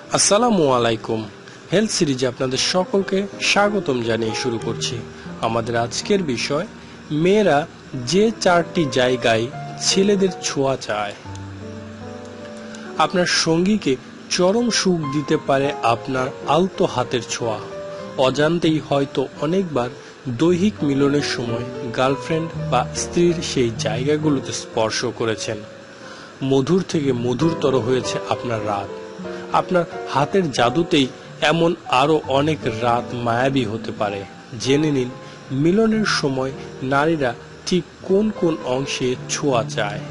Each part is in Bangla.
আসসালামু আলাইকুম। হেলথ সিরিজে আপনাদের সকলকে স্বাগতম জানিয়ে শুরু করছি। আমাদের আজকের বিষয়, মেয়েরা যে 4টি জায়গায় ছেলেদের ছোঁয়া চায়। আপনার সঙ্গীকে চরম সুখ দিতে পারে আপনার আলতো হাতের ছোঁয়া। অজান্তেই হয়তো অনেকবার দৈহিক মিলনের সময় গার্লফ্রেন্ড বা স্ত্রীর সেই জায়গাগুলোতে স্পর্শ করেছেন। মধুর থেকে মধুরতর হয়েছে আপনার রাত। আপনার হাতের জাদুতেই এমন আরো অনেক রাত মায়াবী হতে পারে। জেনে নিন মিলনের সময় নারীরা ঠিক কোন কোন অংশে ছোঁয়া চায়।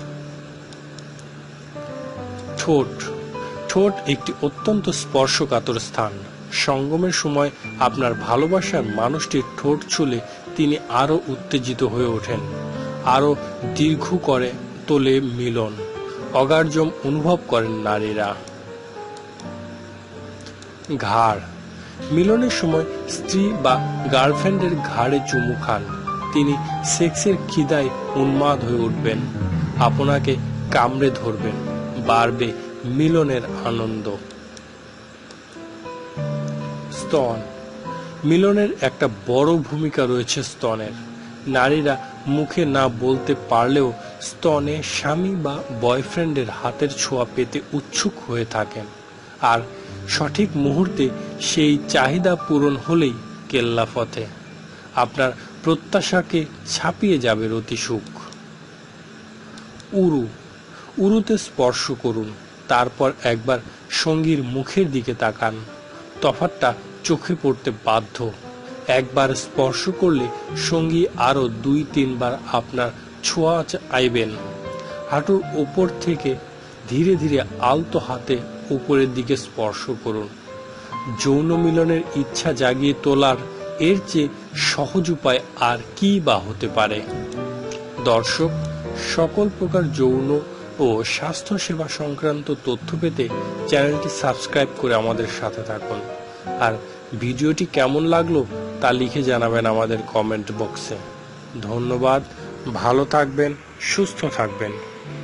ঠোঁট। ঠোঁট একটি অত্যন্ত স্পর্শকাতর স্থান। সঙ্গমের সময় আপনার ভালোবাসার মানুষটির ঠোঁট ছুঁলে তিনি আরো উত্তেজিত হয়ে ওঠেন, আরো দীর্ঘ করে তোলে মিলন। অগার্জম অনুভব করেন নারীরা। ঘাড়। মিলনের সময় স্ত্রী বা গার্লফ্রেন্ডের ঘাড়ে চুমু খান, তিনি সেক্সের খিদায় উন্মাদ হয়ে উঠবেন, আপনাকে কামড়ে ধরবেন, বাড়বে মিলনের আনন্দ। স্তন। মিলনের একটা বড় ভূমিকা রয়েছে স্তনের। নারীরা মুখে না বলতে পারলেও স্তনে স্বামী বা বয়ফ্রেন্ডের হাতের ছোঁয়া পেতে উৎসুক হয়ে থাকেন, আর সঠিক মুহূর্তে সেই চাহিদা পূরণ হলেই কেল্লা ফতে আপনার প্রত্যাশাকে ছাপিয়ে যাবে রতি সুখ। উরু। উরুতে স্পর্শ করুন, তারপর একবার সঙ্গীর মুখের দিকে তাকান। তফাৎটা চোখে পড়তে বাধ্য। একবার স্পর্শ করলে সঙ্গী আরো 2-3 বার আপনার ছোঁয়া আইবেন। হাঁটুর ওপর থেকে ধীরে ধীরে আলতো হাতে উপরের দিকে স্পর্শ করুন। যৌন মিলনের ইচ্ছা জাগিয়ে তোলার এর চেয়ে সহজ উপায় আর কি বা হতে পারে। দর্শক, সকল প্রকার যৌন ও স্বাস্থ্য সেবা সংক্রান্ত তথ্য পেতে চ্যানেলটি সাবস্ক্রাইব করে আমাদের সাথে থাকুন। আর ভিডিওটি কেমন লাগলো তা লিখে জানাবেন আমাদের কমেন্ট বক্সে। ধন্যবাদ। ভালো থাকবেন, সুস্থ থাকবেন।